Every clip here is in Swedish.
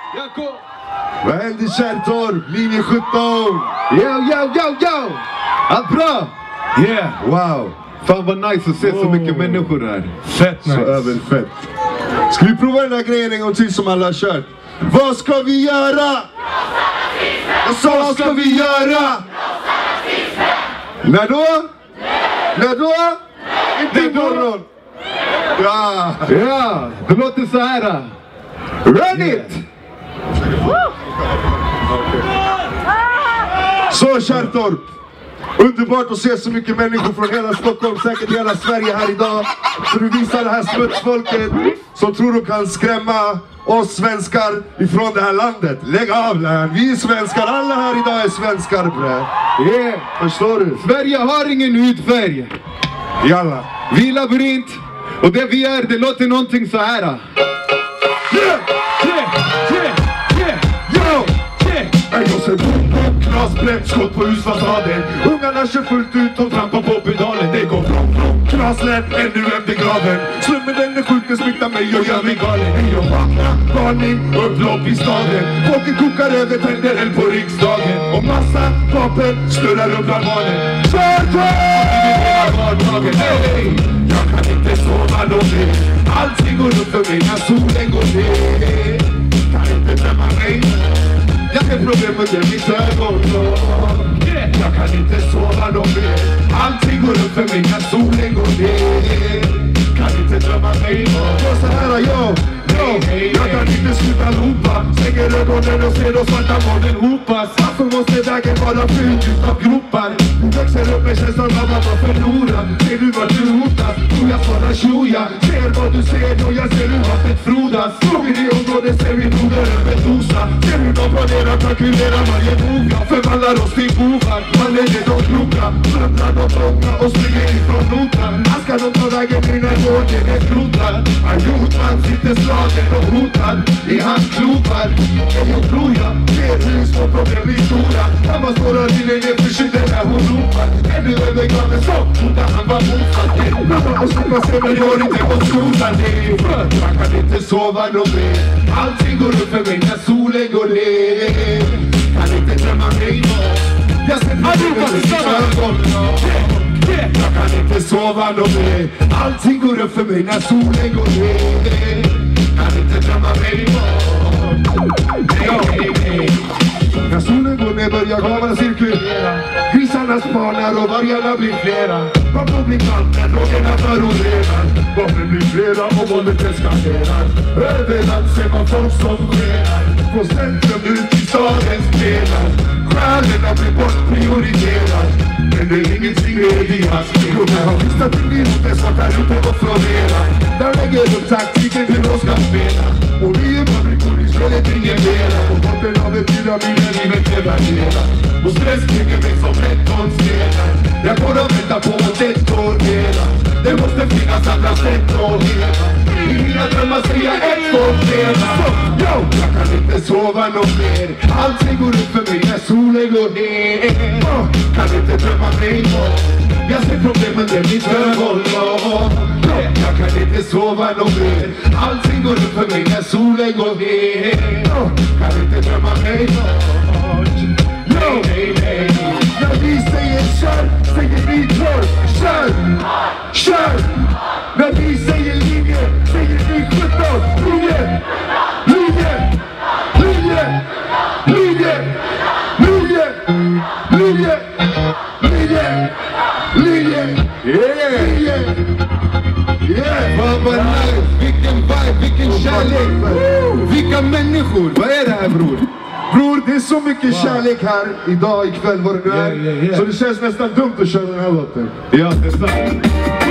Vad händer Kärrtorp? Linje 17! Yo! Allt bra? Yeah! Wow! Fan vad nice att se så mycket människor här. Fett nice! Så överfett. Ska vi prova den här grejen en gång till som alla har kört? Vad ska vi göra? Vad ska vi göra? När då? När då? Inte imorgon! Ja! Ja, det låter så här. Run it! Så Kärrtorp! Underbart att se så mycket människor från hela Stockholm, säkert hela Sverige här idag. Så du visar det här smutsfolket som tror de kan skrämma oss svenskar ifrån det här landet. Lägg av län, vi är svenskar, alla här idag är svenskar bre. Yeah, förstår du? Sverige har ingen hudfärg. Jalla. Vi är labyrint och det vi är, det låter någonting så här. Yeah! Yo! Jag ser boom, knasbrett, skott på husfasaden. Ungarna kör fullt ut och trampar på pedalen. Det går från knaslätt, ännu efter graven. Slummen den är sjuk, den smittar mig och gör mig galen. Hej och varning, upplopp i staden. Folket kokar över, tänder eld på riksdagen. Och massa vapen snurrar runt bland barnen. Kärrtorp! Hey! Jag kan inte sova någon mer. Allting går upp för mig när solen går ner. Kan inte drömma mig. Jag har problem med mitt ögon. Jag kan inte sova någon mer. Allting går upp för mig när solen går ner. Kan inte drömma mig. Så här jag. Jag kan inte sluta ropa. Stänger ögonen och ser de svarta molnen hopas. Varför måste vägen vara fylld av gropar? Du växer upp med känslan av att man förlorar. Ser du vad du hotas? Och jag svarar tjoja. Ser vad du ser och jag ser hur vattnet frodas. Frågor i området ser vi noder över dosa. Ser hur de planerar, kalkylerar varje noga. Förvandlar oss till bovar. Man lägger de kloka. Plundrar de långa och springer ifrån notan. Här ska de ta vägen in när vården är skrotar. Ajotman sitter slagen och hotar i hans klopar. Jag tror jag ser hur små problem blir stora. Mamma står och rinner ner försiktigt när hon ropar. Ännu över graven så trodde han var motsatt. Mamma och slippa se men jag inte på skolan. Jag kan inte sova någon mer. Allting går upp för mig när solen går ner. Kan inte drömma mig bort. Jag ser problemet i ögon. Jag kan inte sova någon mer. Allting går upp för mig när solen går ner. Kan inte drömma mig bort. När solen går ner börjar gavarna cirkulera. Grisarna spanar och vargarna blir flera. Varför blir kallt när drogerna förorenar? Varför blir flera och våldet eskalerar? Överallt ser man folk som skenar. Från centrum ut i stadens delar. Stjärnorna blir bortprioriterad. Men det är ingenting med i hans liv. Och när han vistar till livet är svart här ute och florera. Där lägger de taktiken hur de ska spela. Och vi är fabrikor i spelet ingen mera. Och botten av ett pyramiden livet är värderat. Och stress bygger mig som 13 stenar. Jag går och väntar på att det går hela. Det måste finnas andra sätt att leva. I mina drömmar säger jag ett gång leva. Jag kan inte sova någon mer. Allting går upp för mig när solen går ner. Kan inte drömma mig bort. Jag ser problemen med mitt ögon. Jag kan inte sova någon mer. Allting går upp för mig när solen går ner. Kan inte drömma mig bort. När vi säger kör, säger vi kör. Kör! När vi säger linje, säger vi 17. Yeah! Vad nice! Vilken vibe, vilken kärlek! Vilka människor! Vad är det här bror? Bror, det är så mycket kärlek här idag, ikväll, vad det nu är. Så det känns nästan dumt att köra den här låten. Ja, det är sant.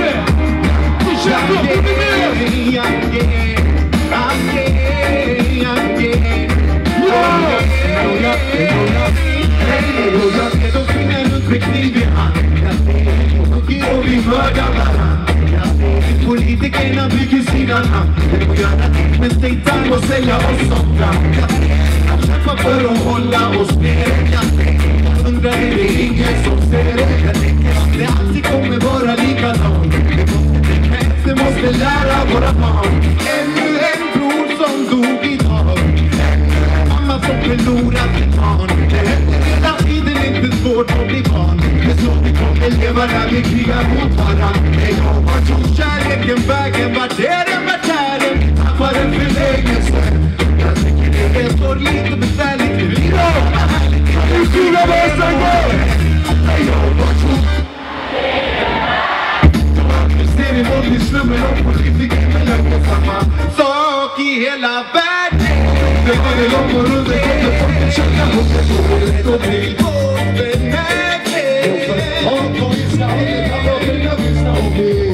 Politikerna bygger sidan hand. Men stay time och sälja oss som fram. Kämpa för att hålla oss ner. Undrar är det ingen som ser det. Det alltid kommer vara likadant. Det måste lära våra barn. Ännu en bror som dog idag. grabbarna vi krigar mot varann. Jag var tog kärleken vägen, vart är den, vart är den? Tappar den för länge sen. Jag tycker det står lite besvärligt. Det blir härligt. Nu skriver väsen går. Jag var tog. Ser i våld i slummen och politiker mellan på samma sak i hela världen. Det var det långt och runt, det kommer folket känna och det går rätt och bli benägen. Och på vissa håll, det kan vara mina vissa och vi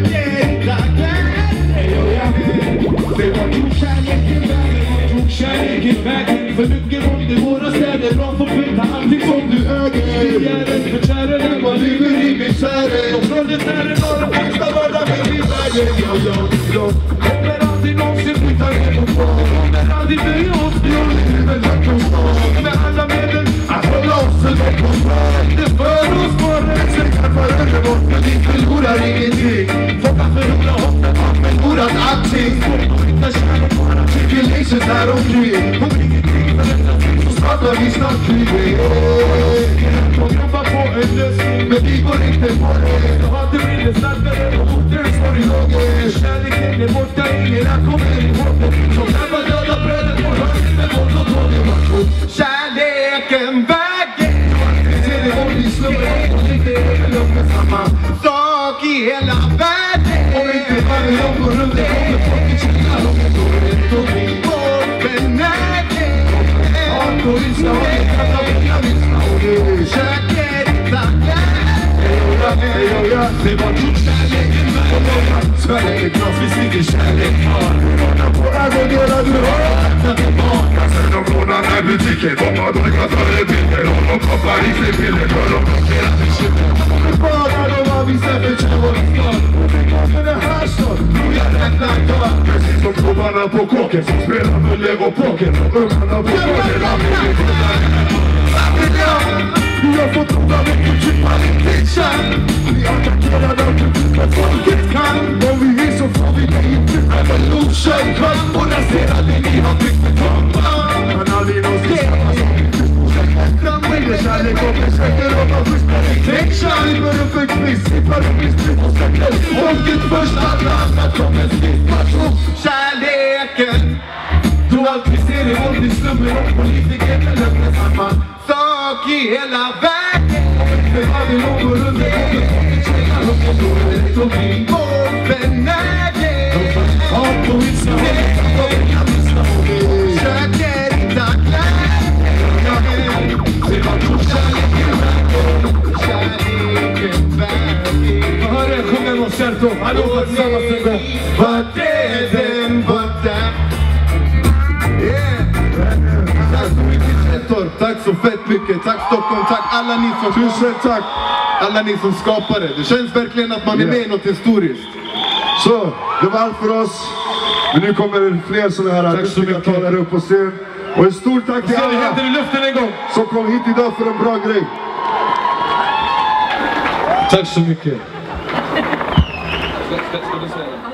det var tog kärleken vägen, för mycket våld i våra städer. Bra för flytta allting som du äger. Vi är en förkärare, man lever i misären. Och från det här är några bästa världar med i vägen. Jag kommer aldrig någonsin flytta ner på kvar. Kommer aldrig böja oss, jag lever lagt oss kvar. Med alla medel, att hålla oss och lägga oss kvar. Det för oss på rättssäkra för övervård. Men vi förlorar ingenting. Fångar förlorar hoppet, men förlorat allting. Hitta kärlek, tribulations här omkring. Om ingenting förändras, så startar vi snart krig. Och jobbar på en lösning, men vi går inte på det. Så har det blivit starkare och hoten står i lager. Kärleken är borta, ingen kommer ihåg det. Så kan man döda brödet och hörde med våld och tåg. Kärleken vägen. Vi ser det våld i slummen och inte överlöper samma sak i hela världen. Och inte varje gång går runt det kommer folket känna och det går rätt och bli vår benägen. Hat och ilska och det kan ta vilka vilsna och det käker inte det var tog kärleken vägen. Sverige är glas, vi sviker kärlek kvar. På ögonerar du har tillbaka. Sen de rånar när butiken de har dragit före bilder. Och de kopplar i sig bilder för de blockerar bekymmer. Bara de har visat för tjejvård stad. Men det här står, tror jag räknar kvar. Precis som klubbarna på kåken som spelar med Lego Poker. Och ungarna på kåken har blivit vi har fått råda med kulturman i pitchen. Vi attackerar dem för folket kan. Om vi är så får vi det inte. Revolution kan och rasera det ni har byggt med tomman. Men aldrig någonsin samma som vi byggt på säkert. Fram med kärlek och försöker om att första reflection. Vi börjar för kviss, vi börjar missbruk och säkert. Folket först, alla andra kommer slippa. Kärleken. Då allt vi ser i våld i slummen och politiker lämnar samma sak i hela världen. För varje någon går runt det kommer folket känna och det går rätt och bli vår benägen. Hat och ilska och det kan vara vilka vilsna och vi försöker hitta glädjen. Det var tog kärleken vägen. Kärleken vägen. Vad hör jag sjunga någon kärto? Hallå, tillsammans en gång. Vart är den, vart är tack så fett mycket, tack Stockholm, tack alla ni som tusen tack alla ni som skapade. Det känns verkligen att man är med i något historiskt. Så, det var allt för oss. Men nu kommer det fler sådana här. Tack så mycket. Talar upp och scen. Och en stor tack till alla i luften en gång som kom hit idag för en bra grej. Tack så mycket. Ska du säga?